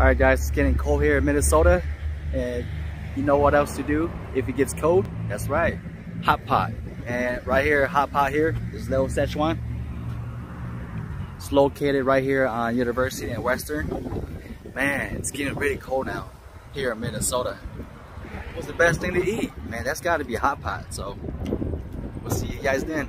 Alright guys, it's getting cold here in Minnesota, and you know what else to do if it gets cold? That's right, Hotpot. And right here, Hotpot here is little Szechuan. It's located right here on University and Western. Man, it's getting really cold now here in Minnesota. What's the best thing to eat? Man, that's gotta be a Hotpot. So we'll see you guys then.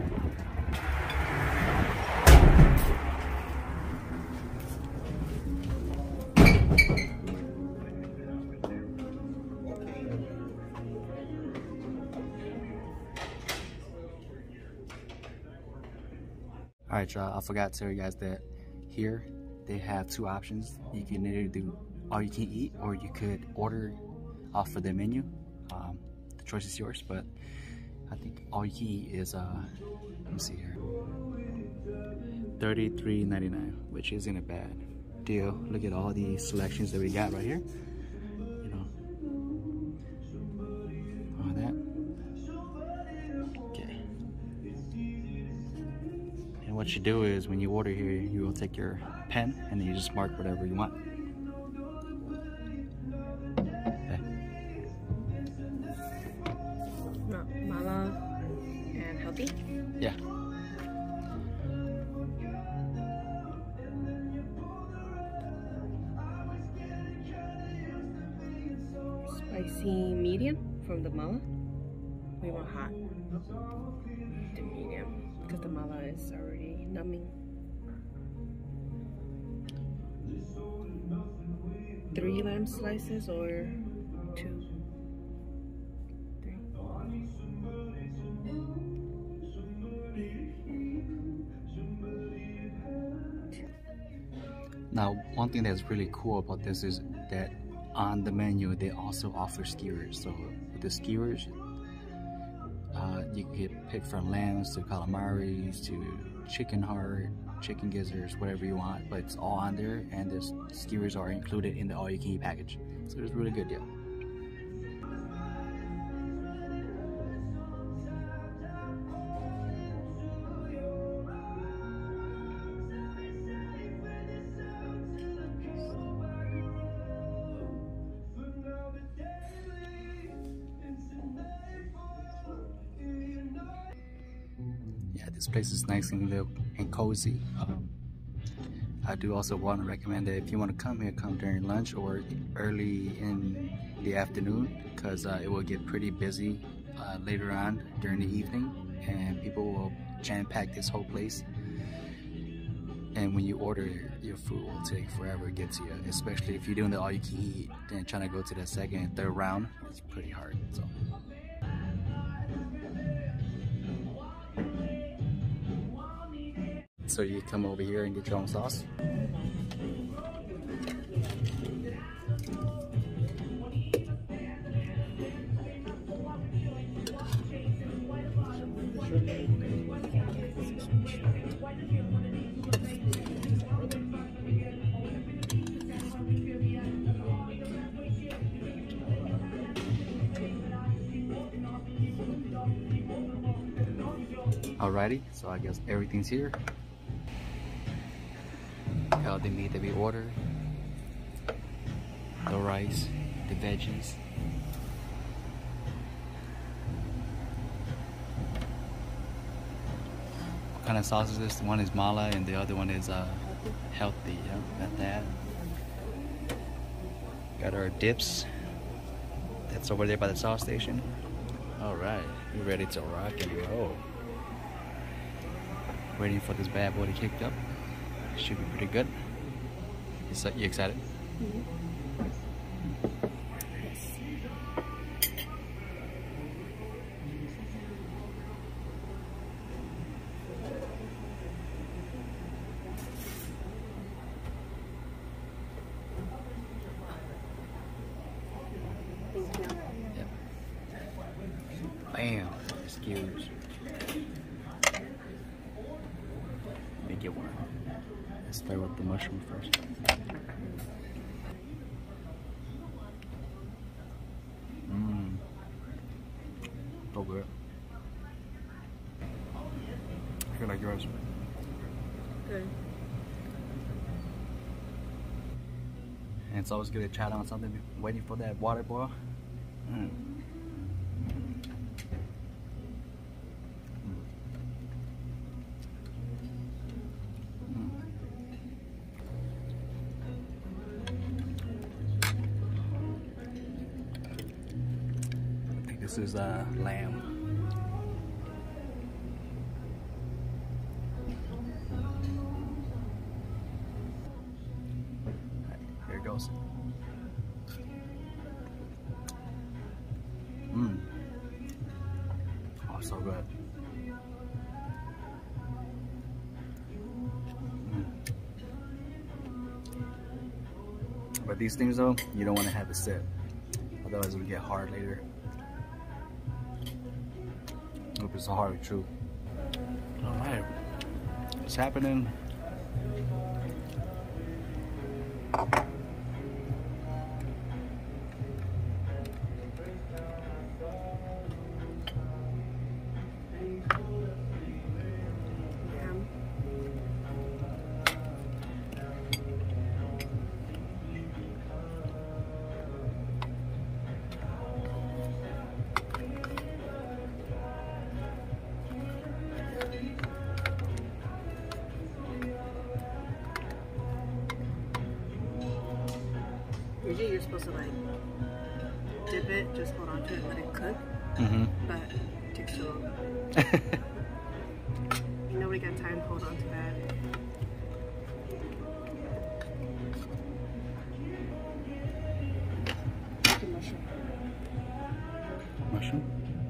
Alright y'all, I forgot to tell you guys that here they have two options. You can either do all you can eat or you could order off of the menu. The choice is yours, but I think all you can eat is let me see here, $33.99, which isn't a bad deal. Look at all the selections that we got right here. You know, all that. Okay. And what you do is when you order here, you will take your pen and then you just mark whatever you want. Okay. Mala and healthy? Yeah. Spicy medium from the mala. We want hot. The medium, because the mala is already numbing. 3 lamb slices or 2? 3. Now, one thing that's really cool about this is that on the menu they also offer skewers. So with the skewers, you can get picked from lambs to calamaris to chicken heart, chicken gizzards, whatever you want, but it's all on there, and the skewers are included in the all-you-can-eat package. So it's a really good deal. Yeah, this place is nice and little and cozy. I do also want to recommend that if you want to come here, come during lunch or early in the afternoon, because it will get pretty busy later on during the evening, and people will jam-pack this whole place. And when you order, your food will take forever to get to you, especially if you're doing the all-you-can-eat, then trying to go to the second and third round, it's pretty hard. So you come over here and get your own sauce. Alrighty, so I guess everything's here. All the meat that we ordered, the rice, the veggies. What kind of sauce is this? One is mala and the other one is healthy. Yeah, got that. Got our dips. That's over there by the sauce station. Alright, we're ready to rock and roll. Waiting for this bad boy to kick up. Should be pretty good. You excited? Mm-hmm. Yep. Bam! Skewers. Let me get one. Let's start with the mushroom first. So good. I feel like yours. Good. And it's always good to chat on something waiting for that water boil. Mm. I think this is lamb. Here it goes. Mmm. Oh, so good. Mm. But these things though, you don't want to have it sit. Otherwise it'll get hard later. Hope it's so hard, true. Alright. What's happening? Usually you're supposed to like dip it, just hold on to it and let it cook. But it takes too long. Nobody got time to hold on to that. The mushroom. Mushroom?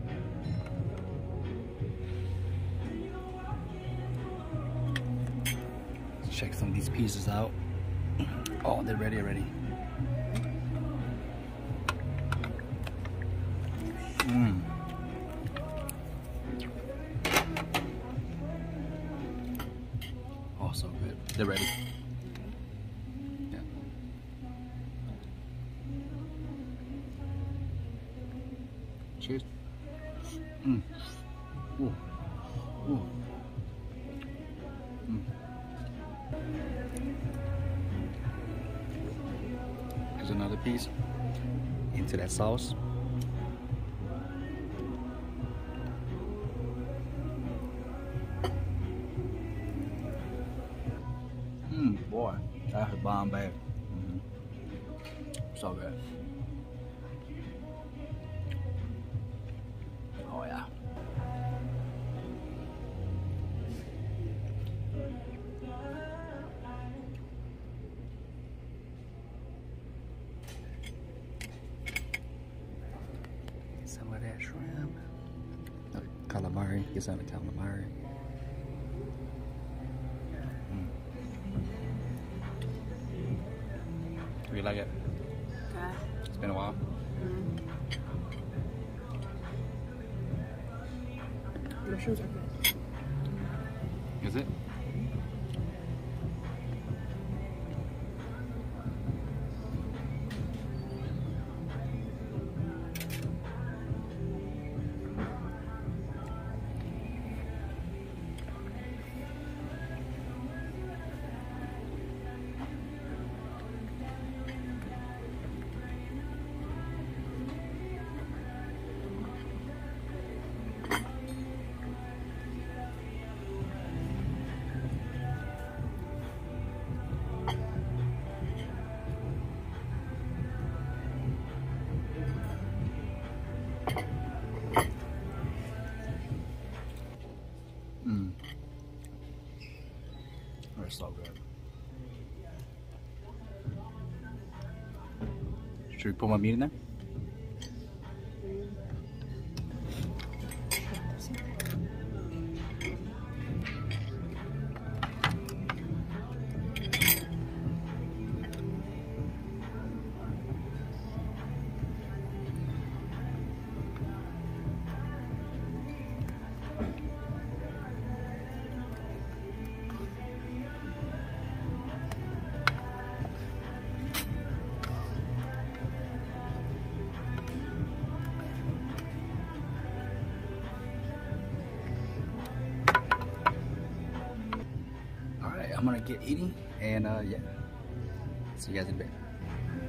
Let's check some of these pieces out. Oh, they're ready already. Mmm. Oh, so good. They're ready. Yeah. Cheers. Mmm. Ooh. Ooh. Mmm. Here's another piece into that sauce. Boy, that's a bomb bag. So good. Oh yeah. Some of that shrimp. Calamari. Get some of the calamari. You like it? Yeah. It's been a while. Mushrooms are good. Is it? That's so good. Should we put my meat in there? I'm gonna get eating and yeah, see you guys in a bit.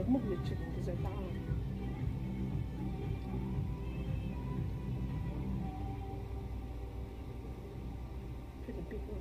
múc lịch trình của giải tao. Pretty big one.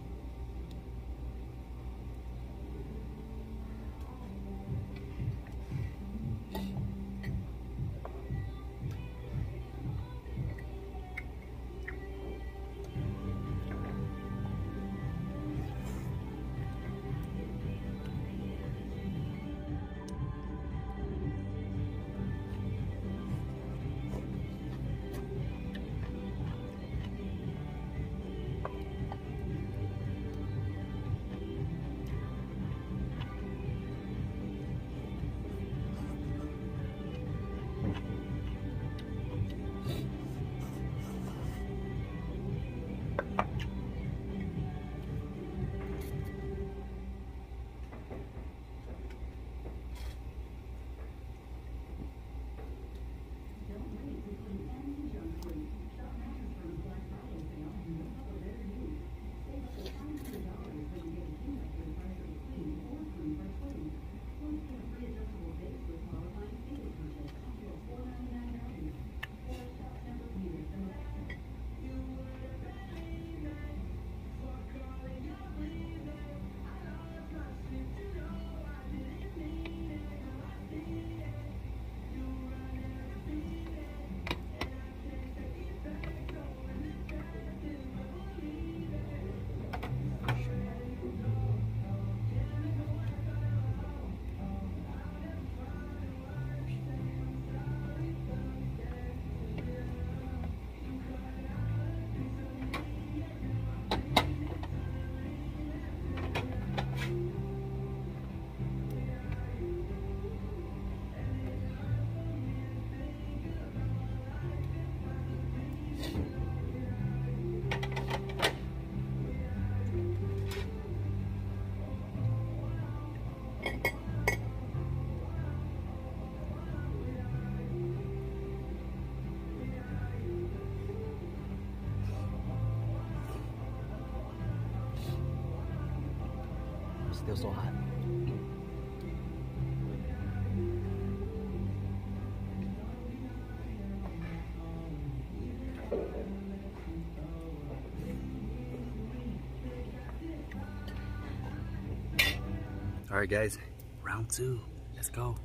Still so hot. All right, guys, round 2. Let's go.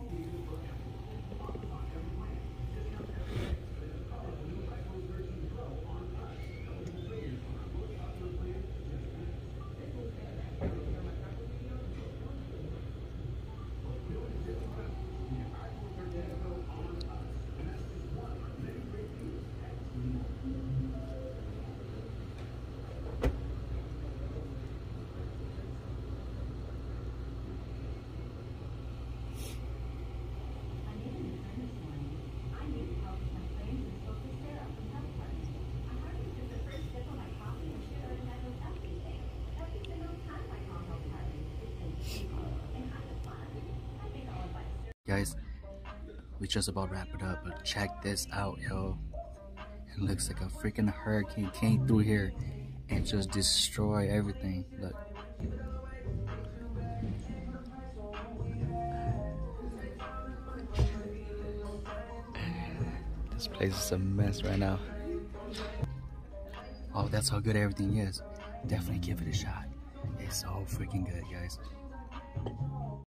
Guys, we just about wrap it up, but check this out, yo. It looks like a freaking hurricane came through here and just destroy everything. Look. This place is a mess right now. Oh, that's how good everything is. Definitely give it a shot. It's so freaking good, guys.